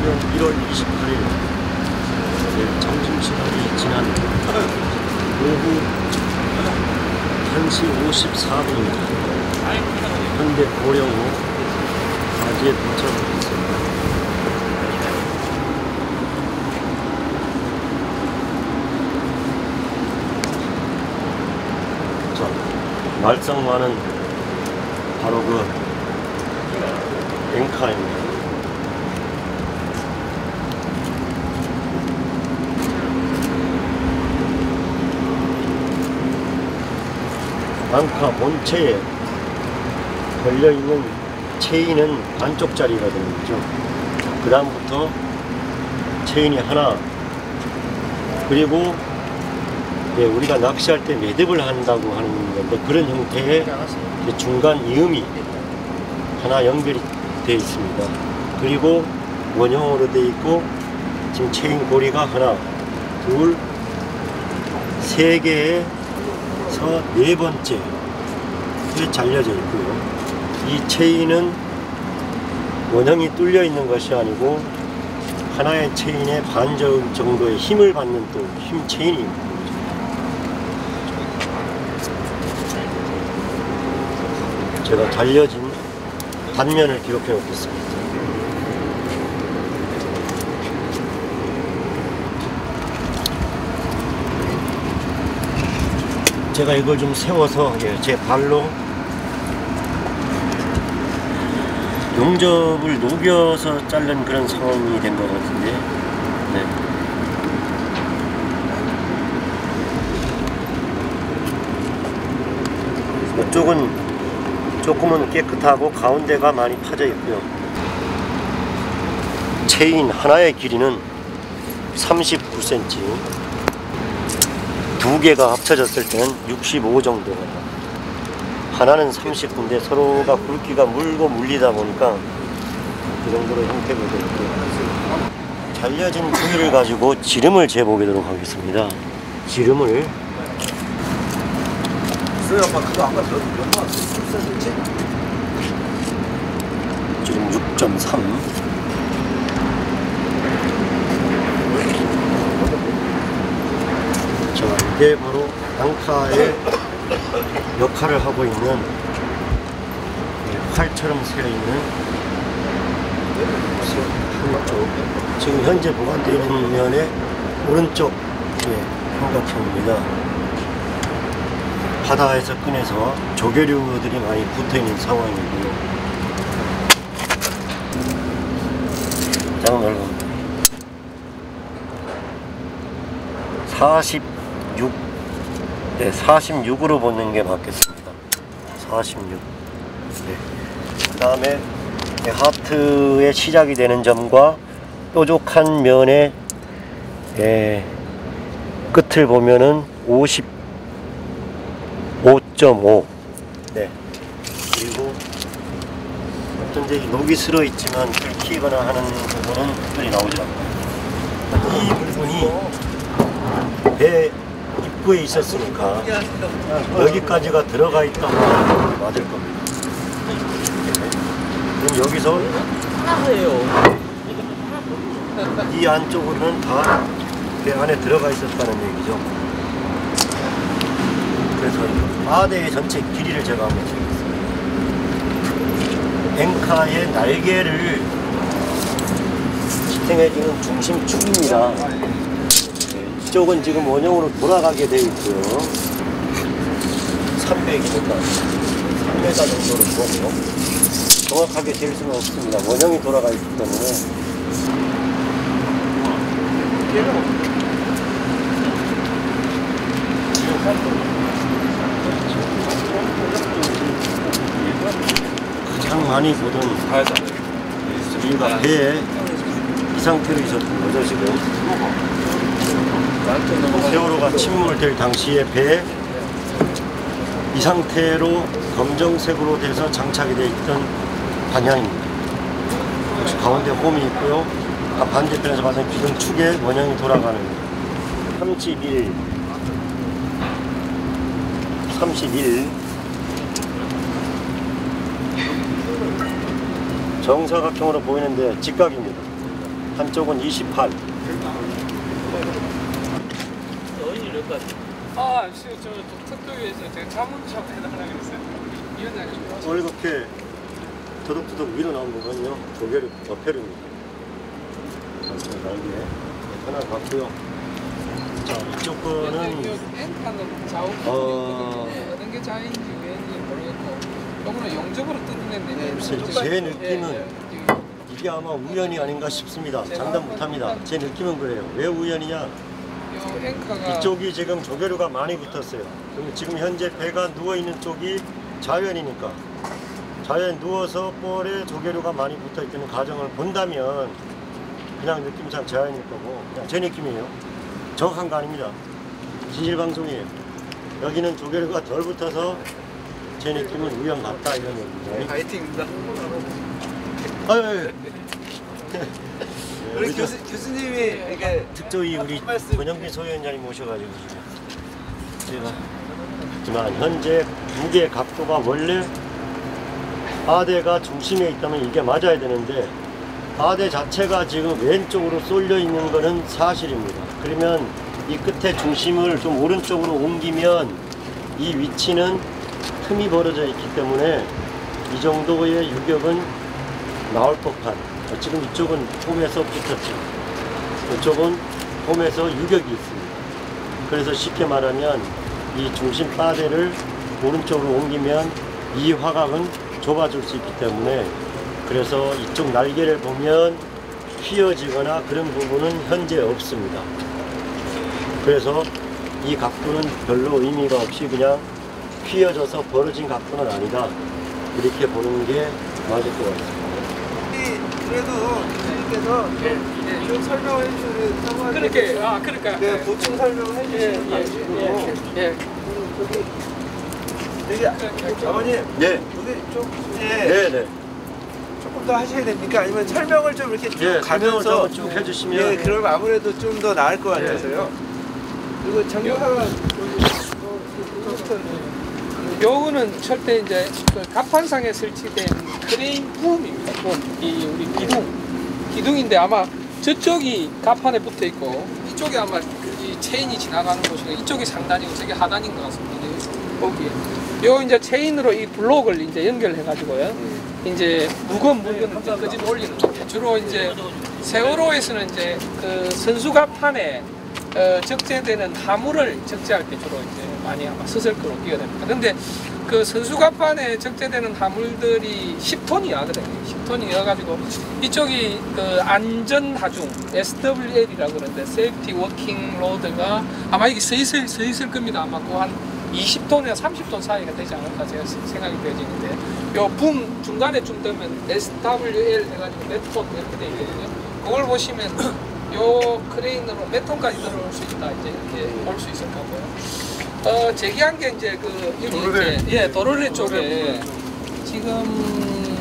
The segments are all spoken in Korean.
2015년 1월 28일 점심시간이 지난 오후 1시 54분입니다. 현대 고령호 바지에 도착했습니다. 자, 말썽많은 바로 그 앵카입니다. 앵카 본체에 걸려있는 체인은 반쪽짜리가 되는 거죠. 그 다음부터 체인이 하나, 그리고 우리가 낚시할 때 매듭을 한다고 하는 건데 그런 형태의 중간 이음이 하나 연결이 되어 있습니다. 그리고 원형으로 되어 있고 지금 체인 고리가 하나, 둘, 세 개에서 네 번째에 잘려져 있고요. 이 체인은 원형이 뚫려 있는 것이 아니고 하나의 체인에 반 정도의 힘을 받는 또 힘 체인입니다. 제가 달려진 단면을 기록해 놓겠습니다. 제가 이걸 좀 세워서 제 발로 용접을 녹여서 자른 그런 상황이 된 것 같은데, 네. 이쪽은 조금은 깨끗하고 가운데가 많이 파져 있고요. 체인 하나의 길이는 39cm, 두 개가 합쳐졌을 때는 65 정도. 하나는 39인데 서로가 굵기가 물고 물리다 보니까 그 정도로 형태가 되고요. 잘려진 부위를 가지고 지름을 재보도록 하겠습니다. 지름을 지금 6.3. 자, 이게 바로 앵카의 역할을 하고 있는 활처럼 새어 있는 한쪽, 지금 현재 보관되어 있는 면의 오른쪽 삼각형입니다. 바다에서 꺼내서 조개류들이 많이 붙어 있는 상황이고요. 장 넓은 46, 46으로 보는 게 맞겠습니다. 46. 네. 그 다음에 하트의 시작이 되는 점과 뾰족한 면의 끝을 보면은 55.5. 네. 그리고 어떤 데이 녹이 슬어 있지만 긁히거나 하는 부분은 특별히 나오지 않고요. 이 부분이 배 입구에 있었으니까 여기까지가 들어가 있다고 맞을 겁니다. 그럼 여기서 이 안쪽으로는 다 배 안에 들어가 있었다는 얘기죠. 그래서 바다의 전체 길이를 제가 한번 재겠습니다. 앵카의 날개를 지탱해주는 중심축입니다. 이쪽은 지금 원형으로 돌아가게 되어 있고요. 300이니까 3m 정도로 보고 정확하게 잴 수는 없습니다. 원형이 돌아가 있기 때문에. 가장 많이 보던 우리가 배에 이 상태로 있었던 거죠. 지금 세월호가 침몰될 당시에 배에 이 상태로 검정색으로 돼서 장착이 되어 있던 방향입니다. 역시 가운데 홈이 있고요. 반대편에서 봐서 기둥 축에 원형이 돌아가는 31 정사각형으로 보이는데 직각입니다. 한쪽은 28. 아, 저 특도위에서 제가 자문샵 해달라고 그랬어요. 위원장님. 오늘 이렇게 터덕터덕 위로 나온 부분은요, 조개류 어패류입니다. 날개 하나 같고요. 자, 이쪽 거는 엔카는 좌우편이거든요. 어느 게 좌인지 왜인지 모르겠고, 요거는 영접으로 뜯어냈는데. 글쎄, 제 느낌은 이게 아마 우연이 아닌가 싶습니다. 장담 못합니다. 제 느낌은 그래요. 왜 우연이냐? 이쪽이 지금 조개류가 많이 붙었어요. 그럼 지금 현재 배가 누워있는 쪽이 자연이니까 자연 누워서 볼에 조개류가 많이 붙어있다는 가정을 본다면 그냥 느낌상 자연일 거고, 그냥 제 느낌이에요. 정확한 거 아닙니다. 진실방송이에요. 여기는 조개류가 덜 붙어서 제 느낌은 우연 같다 이런 얘기입니다. 파이팅입니다. 아유, 우리 교수님이 이렇게 특조위 우리 권영빈 소위원장님 모셔가지고 지금 제가 하지만 현재 무게 각도가 원래 하대가 중심에 있다면 이게 맞아야 되는데 하대 자체가 지금 왼쪽으로 쏠려 있는 것은 사실입니다. 그러면 이 끝에 중심을 좀 오른쪽으로 옮기면 이 위치는 틈이 벌어져 있기 때문에 이 정도의 유격은 나올 법한, 지금 이쪽은 홈에서 붙었죠. 이쪽은 홈에서 유격이 있습니다. 그래서 쉽게 말하면 이 중심 바대를 오른쪽으로 옮기면 이 화각은 좁아질 수 있기 때문에, 그래서 이쪽 날개를 보면 휘어지거나 그런 부분은 현재 없습니다. 그래서 이 각도는 별로 의미가 없이 그냥 휘어져서 벌어진 각도는 아니다, 이렇게 보는 게 맞을 것 같습니다. 그래도 교수님께서 좀 설명을 해주시는 그렇게, 그러니까. 네, 보충 설명을 해주시는 방식으로 여기 아버님, 네. 여기 좀 이제 네네. 조금 더 하셔야 됩니까? 아니면 설명을 좀 이렇게 쭉 예, 설명을 가면서 쭉 해주시면. 예, 그러면 아무래도 좀 더 나을 것 같아서요. 그리고 정교하가 요거는 철대 이제 그 갑판상에 설치된 크레인 붐입니다. 붐. 이 우리 기둥인데 아마 저쪽이 갑판에 붙어 있고 이쪽에 아마 이 체인이 지나가는 곳이고 이쪽이 상단이고 저기 하단인 것 같습니다. 거기에 요 이제 체인으로 이 블록을 이제 연결해 가지고요. 이제 무거운 물건을 이제 그 집 올리는 거죠. 주로 이제 세월호에서는 이제 그 선수갑판에 적재되는 화물을 적재할 때 주로 이제 많이 아마 스슬크로 뛰어냅니다. 근데 그 선수갑판에 적재되는 화물들이 10톤이거든요. 10톤이어가지고 이쪽이 그 안전하중 SWL이라고 그러는데 Safety Working Load가 아마 이게 슬슬 겁니다. 아마 그 한 20톤이나 30톤 사이가 되지 않을까 제가 생각이 되어지는데 요 붐 중간에 좀 되면 SWL 해가지고 몇 톤 이렇게 되어 있거든요. 그걸 보시면 요 크레인으로 몇 톤까지 들어올 수 있다 이제 이렇게 볼 수 있을 거고요. 제기한 게 이제 그 여기 도로래. 이제 예 도로래 쪽에 지금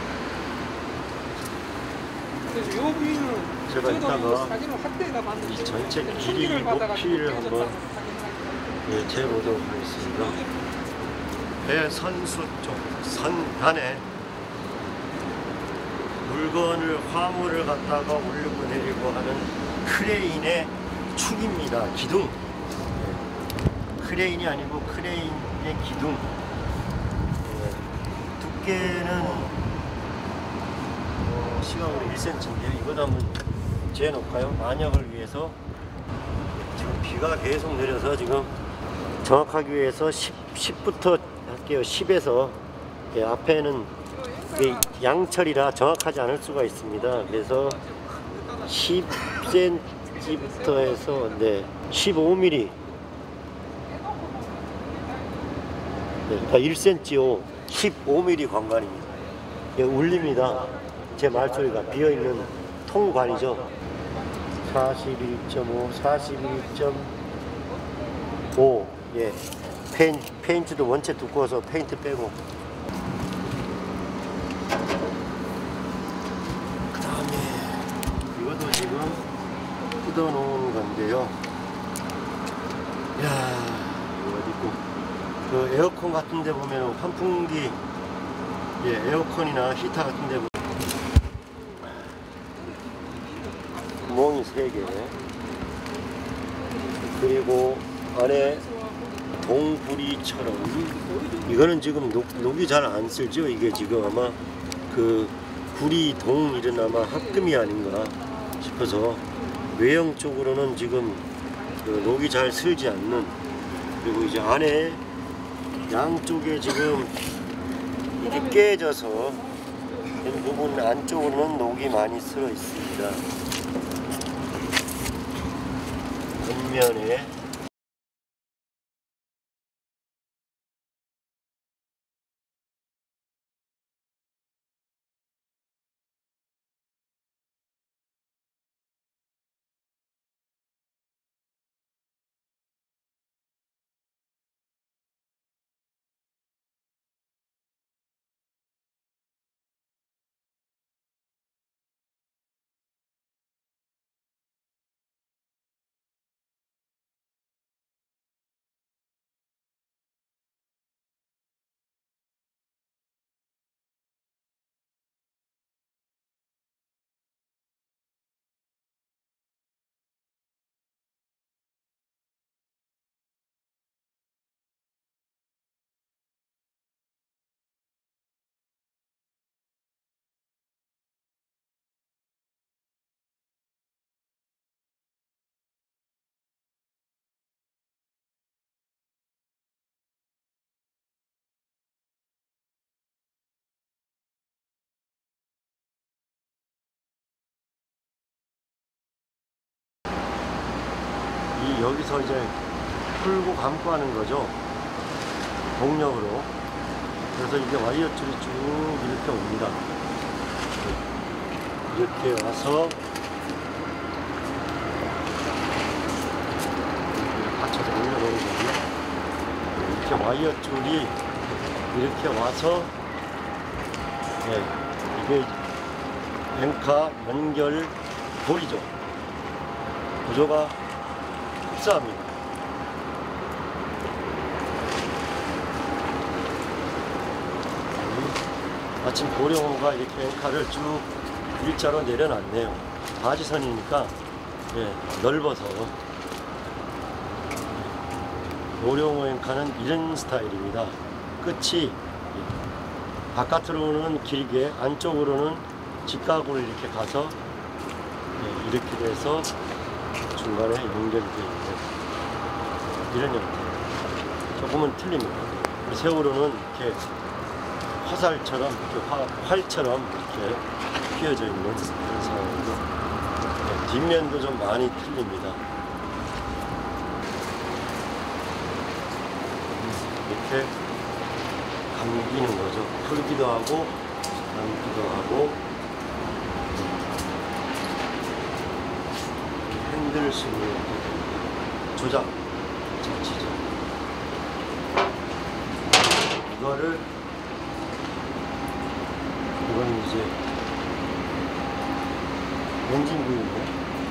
그래서 요 부위는 제가 이따가 사진을 확대해가 봤는데 이 전체 길이 높이를 한번 재보도록 하겠습니다. 배 선수 쪽 선단에 물건을 화물을 갖다가 올리고 내리고 하는 크레인의 축입니다. 기둥. 크레인이 아니고 크레인의 기둥. 두께는 시각으로 1cm인데요. 이거도 한번 재놓을까요? 만약을 위해서. 지금 비가 계속 내려서 지금 정확하기 위해서 10부터 할게요. 10에서 앞에는 양철이라 정확하지 않을 수가 있습니다. 그래서 10cm부터 해서 15mm, 그러니까 1cm요. 15mm 관관입니다. 울립니다. 제 말소리가 비어있는 통관이죠. 41.5, 41.5. 예. 페인트도 원체 두꺼워서 페인트 빼고. 그 다음에 이것도 지금 뜯어놓은 건데요. 이야, 이거 어디 있고. 그 에어컨 같은 데 보면 환풍기, 에어컨이나 히터 같은 데 보면 구멍이 3개, 그리고 안에 동구리처럼, 이거는 지금 녹이 잘 안 쓸죠. 이게 지금 아마 그 구리 동 이런 아마 합금이 아닌가 싶어서, 외형 쪽으로는 지금 그 녹이 잘 쓸지 않는, 그리고 이제 안에 양쪽에 지금 이렇게 깨져서 이 부분 안쪽으로는 녹이 많이 쓸어 있습니다. 겉면에 여기서 이제 풀고 감고 하는 거죠. 동력으로. 그래서 이게 와이어 줄이 쭉 이렇게 옵니다. 이렇게 와서 받쳐서 올려놓는 거고요. 이렇게 와이어 줄이 이렇게 와서, 네, 이게 앵카 연결 돌이죠. 구조가 흡사합니다. 마침 고령호가 이렇게 앵카를 쭉 일자로 내려놨네요. 바지선이니까, 예, 넓어서. 고령호 앵카는 이런 스타일입니다. 끝이 바깥으로는 길게, 안쪽으로는 직각으로 이렇게 가서, 예, 이렇게 돼서 중간에 연결되어 있는 이런 형태. 조금은 틀립니다. 세월호는 이렇게 화살처럼, 이렇게 활처럼 이렇게 휘어져 있는 그런 상황이고, 네, 뒷면도 좀 많이 틀립니다. 이렇게 감기는 거죠. 풀기도 하고 감기도 하고. 핸들식으로 조작 장치죠. 이건 이제 엔진 구입니다.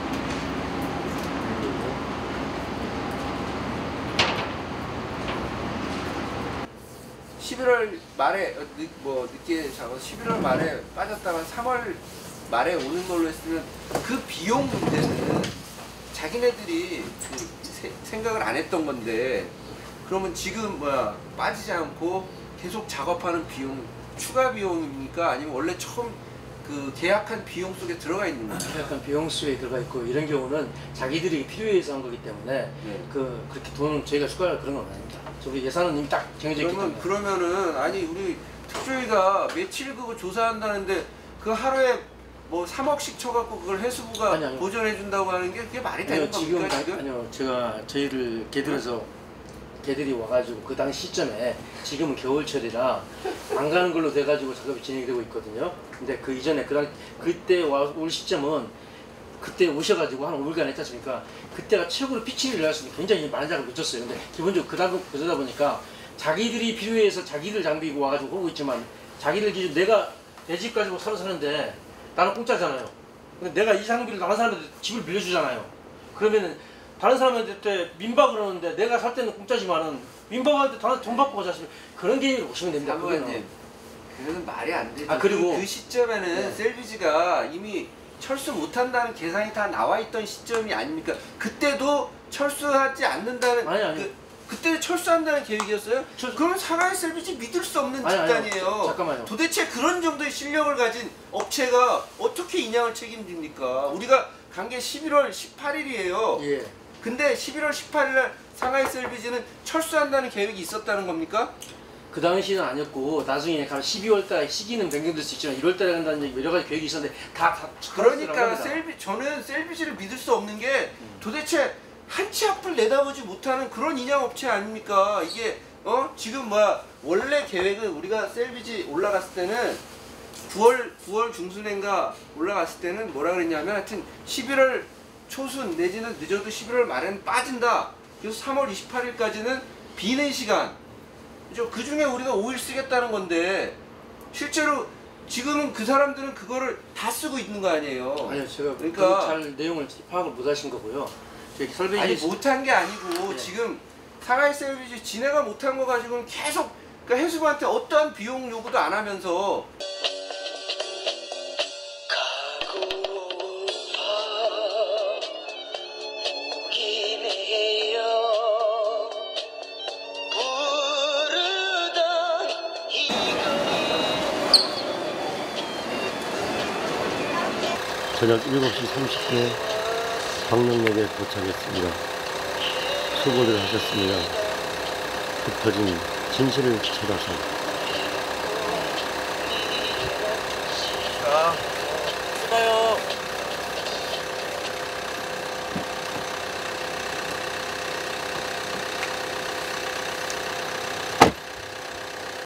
11월 말에 늦게 잡아서 11월 말에 빠졌다가 3월 말에 오는 걸로 했으면 그 비용 문제는 자기네들이 생각을 안 했던 건데, 그러면 지금 빠지지 않고 계속 작업하는 비용, 추가 비용입니까? 아니면 원래 처음 그 계약한 비용 속에 들어가 있는 거예요? 계약한 비용 속에 들어가 있고, 이런 경우는 자기들이 필요해서 한 거기 때문에, 네. 그렇게 돈 저희가 추가할 그런 건 아닙니다. 저기 예산은 이미 딱 정해져 있기 때문에. 그러면은 아니 우리 특조위가 며칠 그거 조사한다는데 그 하루에 뭐 3억씩 쳐갖고 그걸 해수부가 아니요. 보전해준다고 하는 게 그게 말이 되는 겁니까 지금? 아니요, 제가 저희를 걔들이 와가지고 그 당시 시점에, 지금은 겨울철이라 안 가는 걸로 돼가지고 작업이 진행되고 있거든요. 근데 그 이전에 그때 올 시점은, 그때 오셔가지고 한 5일간 했지 않습니까? 그때가 최고로 피치를 내었으니 굉장히 많은 작업을 늦췄어요. 근데 기본적으로 그러다 보니까 자기들이 필요해서 자기들 장비고 와가지고 하고 있지만, 자기들 기준 내가 내 집 가지고 사러 사는데 나는 공짜잖아요. 근데 내가 이 장비를 다른 사람한테 집을 빌려주잖아요. 그러면은 다른 사람한테 민박을 하는데 내가 살 때는 공짜지만은 민박한테 돈 받고 가자 싶으면 그런 개념으로 보시면 됩니다. 사무관님, 그거는 말이 안 되죠. 그리고 그 시점에는 네. 셀비지가 이미 철수 못한다는 계산이 다 나와 있던 시점이 아닙니까? 그때도 철수하지 않는다는 아니. 그때 철수한다는 계획이었어요? 그러면 상하이셀비지 믿을 수 없는 집단이에요. 잠깐만요. 도대체 그런 정도의 실력을 가진 업체가 어떻게 인양을 책임집니까? 우리가 간 게 11월 18일이에요. 예. 근데 11월 18일날 상하이셀비지는 철수한다는 계획이 있었다는 겁니까? 그 당시는 아니었고 나중에 가면 12월달 시기는 변경될 수 있지만 1월달에 간다는 얘기 여러 가지 계획이 있었는데 다 그러니까 저는 셀비지를 믿을 수 없는 게 도대체 한 치 앞을 내다보지 못하는 그런 인양 업체 아닙니까? 이게 지금 원래 계획은 우리가 셀비지 올라갔을 때는 9월 중순인가 올라갔을 때는 뭐라 그랬냐면 하여튼 11월 초순 내지는 늦어도 11월 말에는 빠진다. 그래서 3월 28일까지는 비는 시간. 그 중에 우리가 5일 쓰겠다는 건데 실제로 지금은 그 사람들은 그거를 다 쓰고 있는 거 아니에요. 아니요, 제가 그러니까 잘 내용을 파악을 못 하신 거고요. 설비지 아니 못한 게 아니고 지금 상하이셀비지 지네가 못한 거 가지고는 계속 그러니까 해수부한테 어떠한 비용 요구도 안 하면서 저녁 7시 30분에 광명역에 도착했습니다. 수고들 하셨습니다. 흩어진 진실을 찾아서